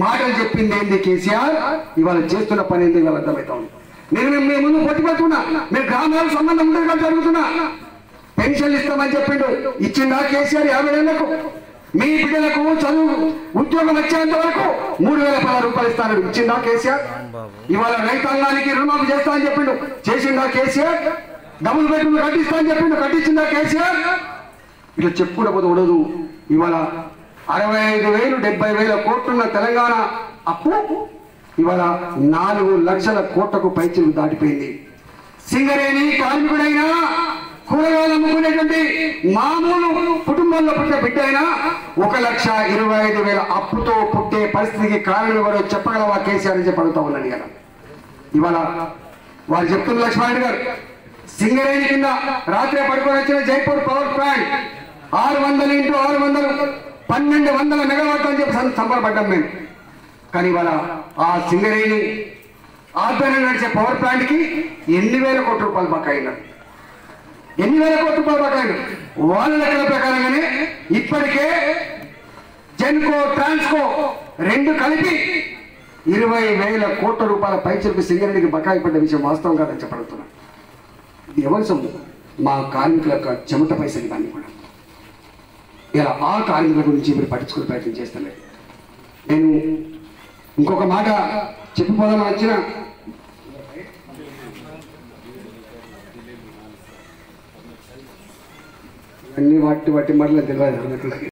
మాటలు చెప్పింది ఏంది కేసీఆర్, ఇవాళ చేస్తున్న పని ఏంది ఇవాళ అర్థమవుతా ఉంది. నేను మీ ముందు పొట్టిపడుతున్నా, మీరు గ్రామాలకు సంబంధం ఉంటుంది కానీ జరుగుతున్నా. పెన్షన్లు ఇస్తామని చెప్పిండు, ఇచ్చిందా కేసీఆర్ 50 ఏళ్లకు? మీ బిడ్డలకు చదువు ఉద్యోగం వచ్చేంత వరకు 3016 రూపాయలు ఇస్తాను, ఇచ్చిందా కేసీఆర్? ఇవాళ రైతాంగానికి రుణమాఫీ చేస్తా అని చెప్పిండు, చేసిందా కేసీఆర్? డబుల్ బెడ్రూమ్ కట్టిస్తా అని చెప్పిండు, కట్టించిందా కేసీఆర్? ఇట్లా చెప్పుకుంటూ పోతే ఉండదు. ఇవాళ 65,000 70,000 కోట్లున్న తెలంగాణ అప్పు ఇవాళ 4 లక్షల కోట్లకు పైచిలు దాటిపోయింది. సింగరేణి కార్మికుడైనా, కూరగాయలు అమ్ముకునేటువంటి మామూలు కుటుంబంలో పుట్టిన బిడ్డ అయినా 1,25,000 అప్పుతో పుట్టే పరిస్థితికి కారణం ఎవరో చెప్పగలవా కేసీఆర్ అని చెప్పి అడుగుతా ఉన్నాను కదా. ఇవాళ వారు చెప్తున్న లక్ష్మణ్ గారు, సింగరేణి కింద రాత్రి పడుకొని వచ్చిన జైపూర్ పవర్ ప్లాంట్ 600 × 600 1200 మెగావాట్లు అని చెప్పి సంబరపడ్డాం మేము. కానీ ఇవాళ ఆ సింగరేణి ఆధ్వర్యంలో నడిచే పవర్ ప్లాంట్ కి ఎన్ని వేల కోట్ల రూపాయలు బకాయినారు, ఎన్ని వేల కోట్ల రూపాయలు బకాయిలు. వాళ్ళ లెక్కల ప్రకారంగానే ఇప్పటికే జెన్కో ట్రాన్స్కో 2 కలిపి 20,000 కోట్ల రూపాయల పైచలకు సింగరేణికి బకాయి పడ్డ విషయం వాస్తవం కాదని చెప్పడుతున్నాను. ఇది ఎవరి సొమ్ము? మా కార్మికుల యొక్క చెమట పైసలు కానీ కూడా. ఇలా ఆ కార్మికుల గురించి మీరు పట్టించుకునే ప్రయత్నం చేస్తలేదు. నేను ఇంకొక మాట చెప్పిపోదామని వచ్చిన, అన్ని వాటి మరలా తెలియదు.